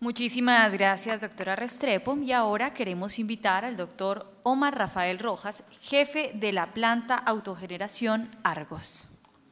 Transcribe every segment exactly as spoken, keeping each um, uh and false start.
Muchísimas gracias, doctora Restrepo. Y ahora queremos invitar al doctor Omar Rafael Rojas, jefe de la planta Autogeneración Argos.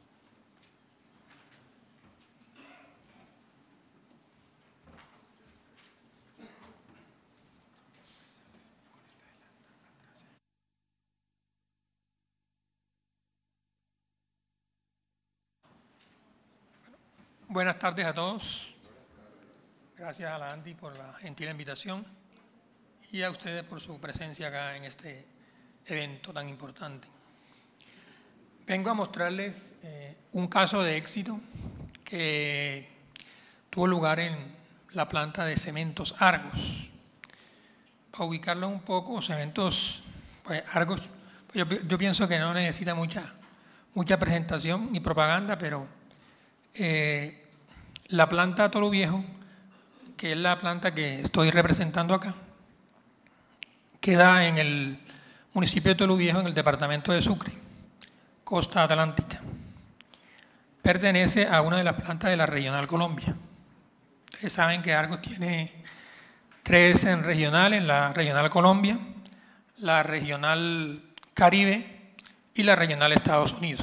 Buenas tardes a todos. Gracias a la ANDI por la gentil invitación y a ustedes por su presencia acá en este evento tan importante. Vengo a mostrarles eh, un caso de éxito que tuvo lugar en la planta de Cementos Argos. Para ubicarlos un poco, Cementos pues, Argos, pues yo, yo pienso que no necesita mucha, mucha presentación ni propaganda, pero eh, la planta Tolú Viejo, que es la planta que estoy representando acá, queda en el municipio de Tolú Viejo, en el departamento de Sucre, costa atlántica. Pertenece a una de las plantas de la Regional Colombia. Ustedes saben que Argos tiene tres regionales, la Regional Colombia, la Regional Caribe y la Regional Estados Unidos.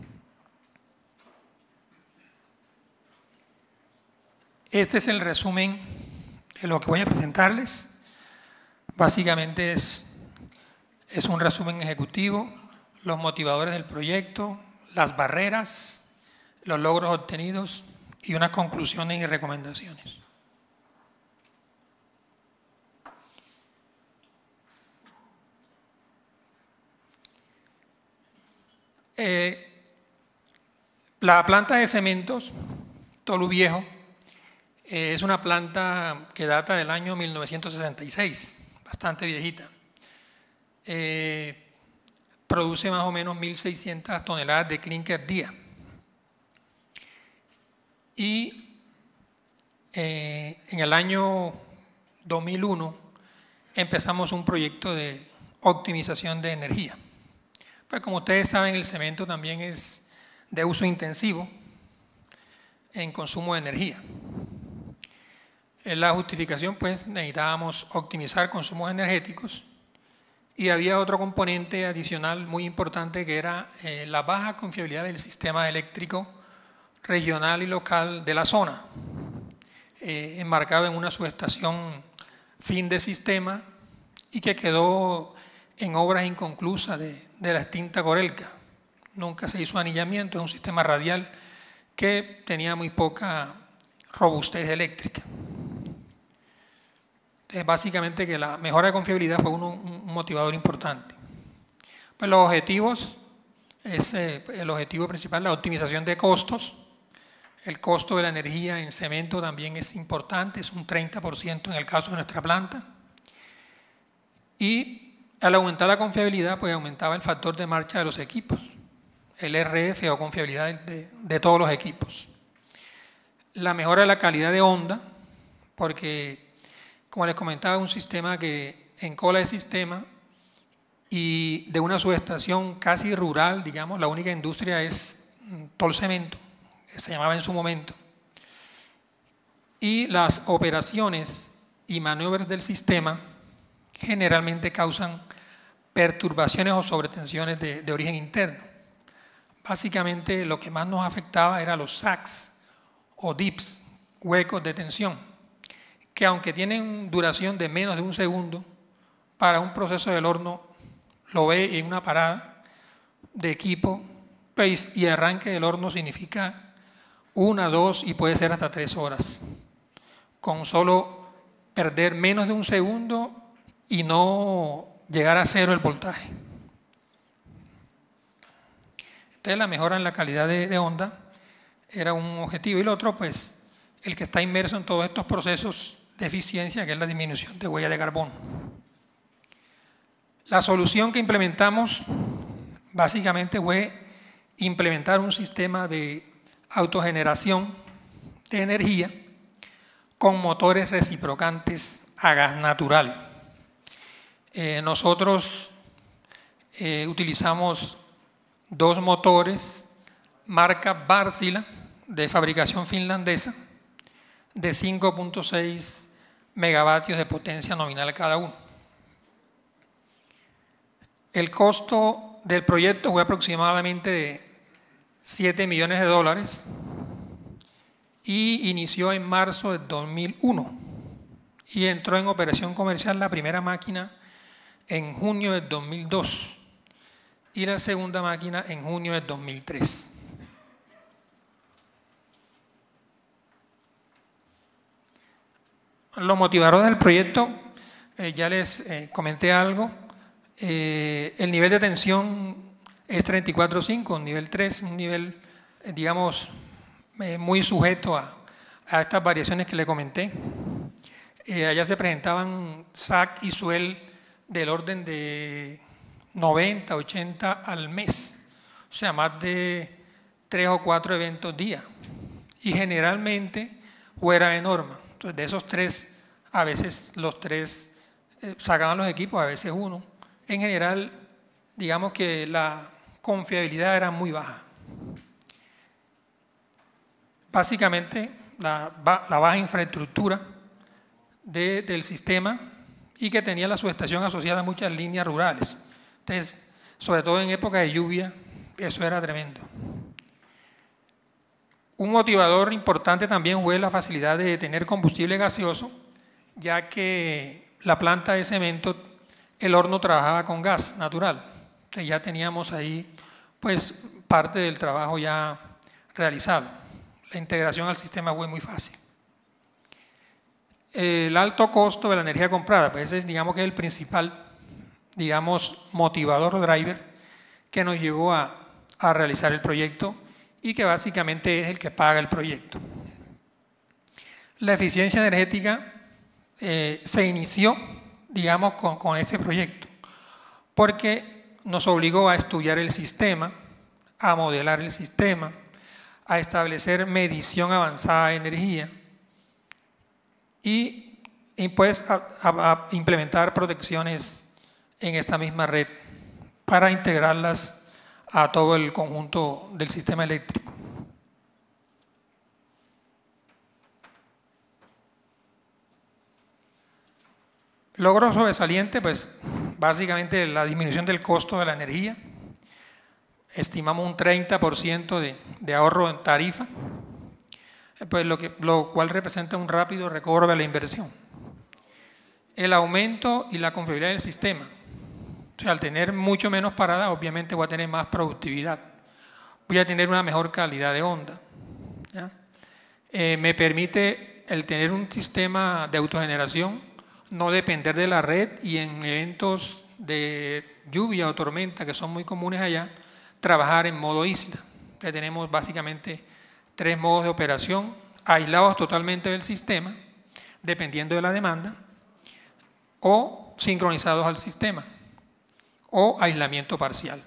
Este es el resumen de lo que voy a presentarles. Básicamente es, es un resumen ejecutivo, los motivadores del proyecto, las barreras, los logros obtenidos y unas conclusiones y recomendaciones. Eh, la planta de cementos Tolú Viejo eh, es una planta que data del año mil novecientos sesenta y seis, bastante viejita. Eh, produce más o menos mil seiscientas toneladas de clinker día. Y eh, en el año dos mil uno empezamos un proyecto de optimización de energía. Pues como ustedes saben, el cemento también es de uso intensivo en consumo de energía. En la justificación, pues, necesitábamos optimizar consumos energéticos y había otro componente adicional muy importante que era eh, la baja confiabilidad del sistema eléctrico regional y local de la zona, eh, enmarcado en una subestación fin de sistema y que quedó en obras inconclusas de, de la extinta Corelca. Nunca se hizo anillamiento, es un sistema radial que tenía muy poca robustez eléctrica. Entonces, básicamente que la mejora de confiabilidad fue uno, un motivador importante. Pues los objetivos, es eh, el objetivo principal, la optimización de costos. El costo de la energía en cemento también es importante, es un treinta por ciento en el caso de nuestra planta. Y al aumentar la confiabilidad, pues aumentaba el factor de marcha de los equipos, el R F o confiabilidad de, de, de todos los equipos. La mejora de la calidad de onda, porque como les comentaba, un sistema que en cola de sistema y de una subestación casi rural, digamos, la única industria es Tolcemento, que se llamaba en su momento. Y las operaciones y maniobras del sistema generalmente causan perturbaciones o sobretensiones de, de origen interno. Básicamente lo que más nos afectaba era los sacs o dips, huecos de tensión, que aunque tienen duración de menos de un segundo, para un proceso del horno lo ve en una parada de equipo, pues, y arranque del horno significa una, dos y puede ser hasta tres horas, con solo perder menos de un segundo y no llegar a cero el voltaje. Entonces la mejora en la calidad de, de onda era un objetivo, y el otro, pues, el que está inmerso en todos estos procesos de eficiencia, que es la disminución de huella de carbono. La solución que implementamos básicamente fue implementar un sistema de autogeneración de energía con motores reciprocantes a gas natural. Eh, nosotros eh, utilizamos dos motores marca Wärtsilä de fabricación finlandesa de cinco punto seis megavatios de potencia nominal cada uno. El costo del proyecto fue aproximadamente de siete millones de dólares y inició en marzo del dos mil uno y entró en operación comercial la primera máquina en junio del dos mil dos y la segunda máquina en junio del dos mil tres. Los motivadores del proyecto, eh, ya les eh, comenté algo. Eh, el nivel de tensión es treinta y cuatro punto cinco, nivel tres, un nivel, eh, digamos, eh, muy sujeto a, a estas variaciones que le comenté. Eh, allá se presentaban S A C y S U E L del orden de noventa, ochenta al mes, o sea, más de tres o cuatro eventos día, y generalmente fuera de norma. Entonces, de esos tres, a veces los tres eh, sacaban los equipos, a veces uno. En general, digamos que la confiabilidad era muy baja. Básicamente, la, la baja infraestructura de, del sistema y que tenía la subestación asociada a muchas líneas rurales. Entonces, sobre todo en época de lluvia, eso era tremendo. Un motivador importante también fue la facilidad de tener combustible gaseoso, ya que la planta de cemento, el horno trabajaba con gas natural. Entonces ya teníamos ahí pues parte del trabajo ya realizado. La integración al sistema fue muy fácil. El alto costo de la energía comprada, pues ese es, digamos que es el principal, digamos, motivador o driver que nos llevó a, a realizar el proyecto y que básicamente es el que paga el proyecto. La eficiencia energética eh, se inició, digamos, con, con ese proyecto, porque nos obligó a estudiar el sistema, a modelar el sistema, a establecer medición avanzada de energía y, y pues a, a, a implementar protecciones en esta misma red para integrarlas a todo el conjunto del sistema eléctrico. Logro sobresaliente, pues básicamente la disminución del costo de la energía. Estimamos un treinta por ciento de, de ahorro en tarifa, pues lo, que, lo cual representa un rápido recobro de la inversión. El aumento y la confiabilidad del sistema. O sea, al tener mucho menos parada, obviamente voy a tener más productividad. Voy a tener una mejor calidad de onda. ¿Ya? Eh, me permite el tener un sistema de autogeneración, no depender de la red y en eventos de lluvia o tormenta que son muy comunes allá, trabajar en modo isla. Entonces tenemos básicamente tres modos de operación aislados totalmente del sistema, dependiendo de la demanda, o sincronizados al sistema, o aislamiento parcial.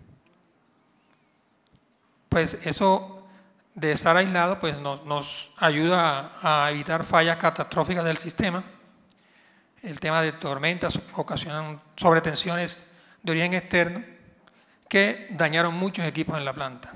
Pues eso de estar aislado pues nos, nos ayuda a, a evitar fallas catastróficas del sistema. El tema de tormentas ocasionan sobretensiones de origen externo que dañaron muchos equipos en la planta.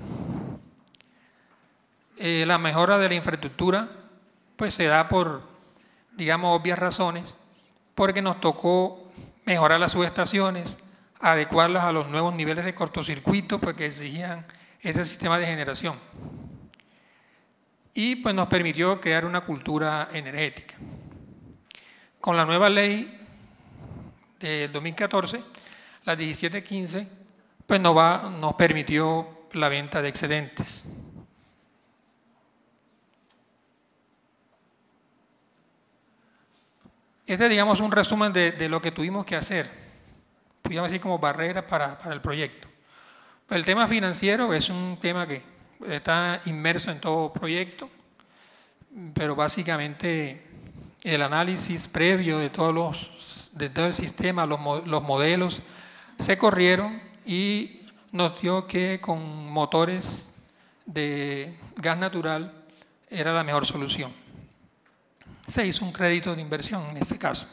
Eh, la mejora de la infraestructura pues se da por, digamos, obvias razones, porque nos tocó mejorar las subestaciones, adecuarlas a los nuevos niveles de cortocircuito pues, que exigían ese sistema de generación. Y pues nos permitió crear una cultura energética. Con la nueva ley del dos mil catorce, la diecisiete quince, pues nos, va, nos permitió la venta de excedentes. Este es, digamos, un resumen de, de lo que tuvimos que hacer, digamos así como barrera para, para el proyecto. El tema financiero es un tema que está inmerso en todo proyecto, pero básicamente el análisis previo de, todos los, de todo el sistema, los, los modelos, se corrieron y nos dio que con motores de gas natural era la mejor solución. Se hizo un crédito de inversión en este caso.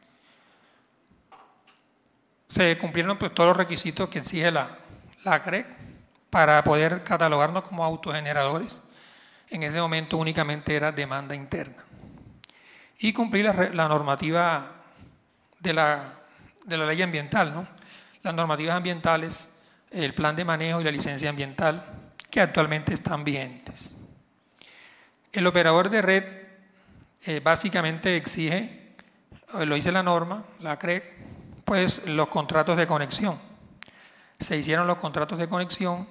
Se cumplieron pues, todos los requisitos que exige la, la C R E C para poder catalogarnos como autogeneradores. En ese momento únicamente era demanda interna. y cumplir la, la normativa de la, de la ley ambiental, ¿no? Las normativas ambientales, el plan de manejo y la licencia ambiental que actualmente están vigentes. El operador de red eh, básicamente exige, lo dice la norma, la C R E C, pues los contratos de conexión. Se hicieron los contratos de conexión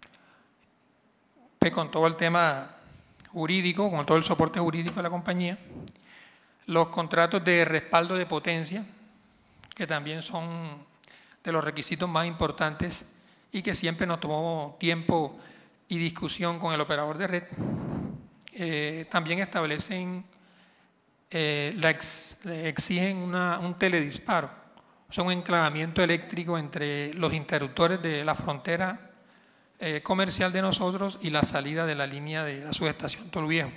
pues, con todo el tema jurídico, con todo el soporte jurídico de la compañía, los contratos de respaldo de potencia, que también son de los requisitos más importantes y que siempre nos tomó tiempo y discusión con el operador de red. Eh, también establecen, eh, la ex, exigen una, un teledisparo, o sea, un enclavamiento eléctrico entre los interruptores de la frontera eh, comercial de nosotros y la salida de la línea de la subestación Tolviejo.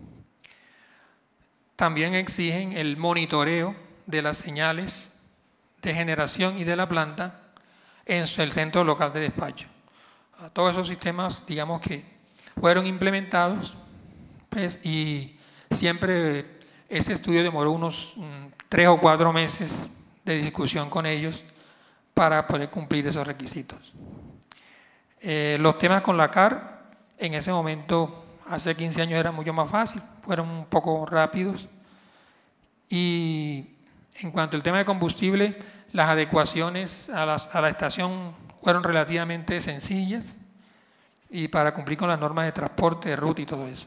También exigen el monitoreo de las señales de generación y de la planta en el centro local de despacho. Todos esos sistemas, digamos que fueron implementados, pues, y siempre ese estudio demoró unos um, tres o cuatro meses de discusión con ellos para poder cumplir esos requisitos. Eh, los temas con la C A R, en ese momento, hace quince años, era mucho más fácil, fueron un poco rápidos. Y en cuanto al tema de combustible, las adecuaciones a la, a la estación fueron relativamente sencillas y para cumplir con las normas de transporte, de ruta y todo eso.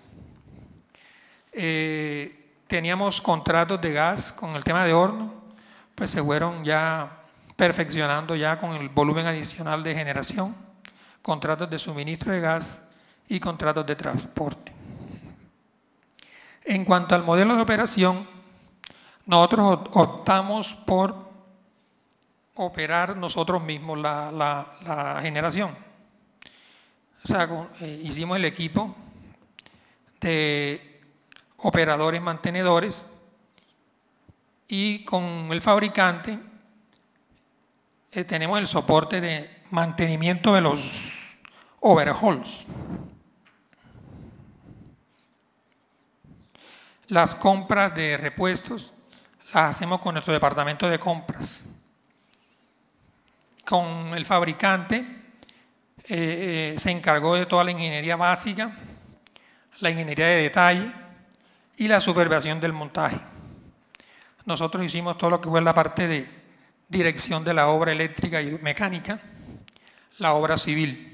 Eh, teníamos contratos de gas con el tema de horno, pues se fueron ya perfeccionando ya con el volumen adicional de generación, contratos de suministro de gas y contratos de transporte. En cuanto al modelo de operación, nosotros optamos por operar nosotros mismos la, la, la generación. O sea, eh, hicimos el equipo de operadores mantenedores y con el fabricante eh, tenemos el soporte de mantenimiento de los overhauls. Las compras de repuestos las hacemos con nuestro departamento de compras. Con el fabricante eh, eh, se encargó de toda la ingeniería básica, la ingeniería de detalle y la supervisión del montaje. Nosotros hicimos todo lo que fue la parte de dirección de la obra eléctrica y mecánica, la obra civil.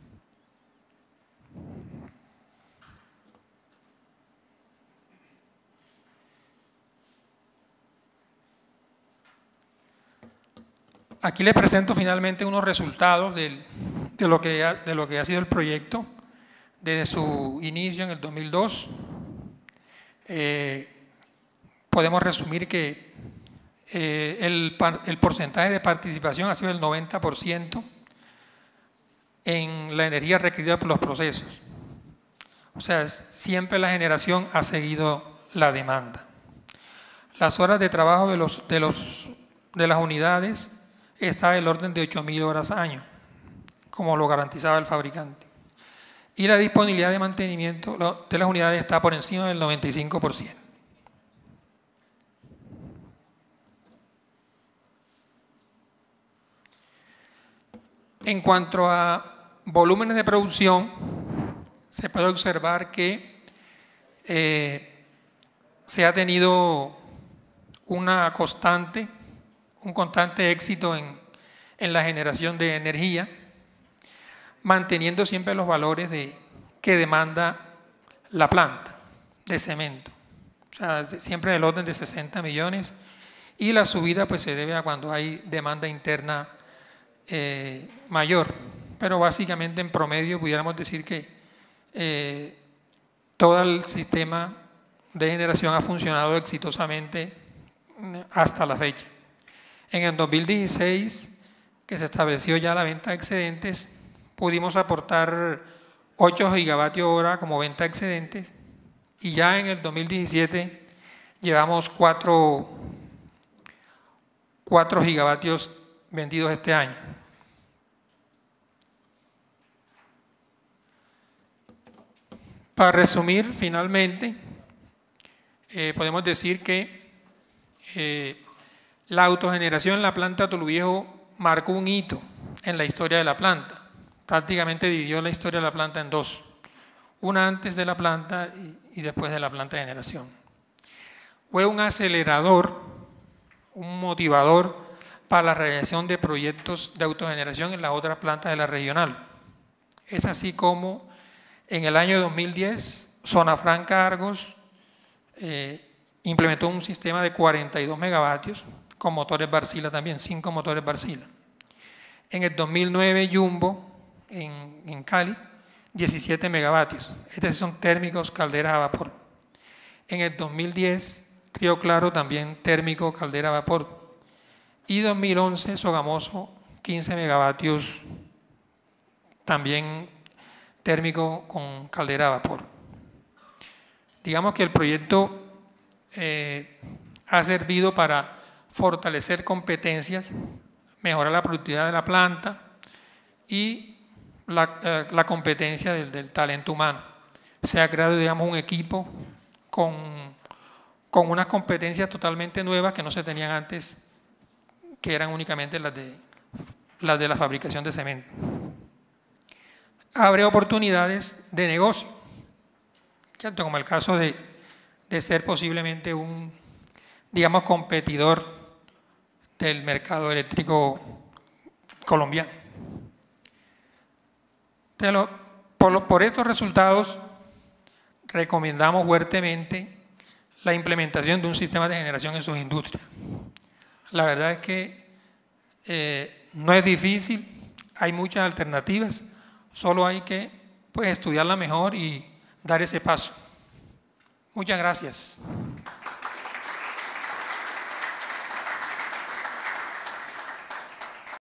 Aquí les presento finalmente unos resultados del, de, lo que ha, de lo que ha sido el proyecto desde su inicio en el dos mil dos. Eh, podemos resumir que eh, el, el porcentaje de participación ha sido del noventa por ciento en la energía requerida por los procesos. O sea, siempre la generación ha seguido la demanda. Las horas de trabajo de, los, de, los, de las unidades está del orden de ocho mil horas año, como lo garantizaba el fabricante. Y la disponibilidad de mantenimiento de las unidades está por encima del noventa y cinco por ciento. En cuanto a volúmenes de producción, se puede observar que eh, se ha tenido una constante un constante éxito en, en la generación de energía, manteniendo siempre los valores de, que demanda la planta de cemento. O sea, siempre del orden de sesenta millones, y la subida pues se debe a cuando hay demanda interna eh, mayor. Pero básicamente en promedio pudiéramos decir que eh, todo el sistema de generación ha funcionado exitosamente hasta la fecha. En el dos mil dieciséis, que se estableció ya la venta de excedentes, pudimos aportar ocho gigavatios hora como venta de excedentes, y ya en el dos mil diecisiete llevamos cuatro gigavatios vendidos este año. Para resumir, finalmente, eh, podemos decir que eh, la autogeneración en la planta Toluviejo marcó un hito en la historia de la planta. Prácticamente dividió la historia de la planta en dos. Una antes de la planta y, y después de la planta de generación. Fue un acelerador, un motivador para la realización de proyectos de autogeneración en las otras plantas de la regional. Es así como en el año dos mil diez, Zona Franca Argos eh, implementó un sistema de cuarenta y dos megavatios con motores Barcila también, cinco motores Barcila. En el dos mil nueve, Jumbo, en, en Cali, diecisiete megavatios. Estos son térmicos, calderas a vapor. En el dos mil diez, Río Claro, también térmico, caldera a vapor. Y dos mil once, Sogamoso, quince megavatios, también térmico con caldera a vapor. Digamos que el proyecto eh, ha servido para fortalecer competencias, mejorar la productividad de la planta y la, eh, la competencia del, del talento humano. Se ha creado, digamos, un equipo con, con unas competencias totalmente nuevas que no se tenían antes, que eran únicamente las de, las de la fabricación de cemento. Abre oportunidades de negocio, ¿cierto? Como el caso de, de ser posiblemente un, digamos, competidor del mercado eléctrico colombiano. Entonces, lo, por, lo, por estos resultados, recomendamos fuertemente la implementación de un sistema de generación en sus industrias. La verdad es que eh, no es difícil, hay muchas alternativas, solo hay que pues, estudiarla mejor y dar ese paso. Muchas gracias.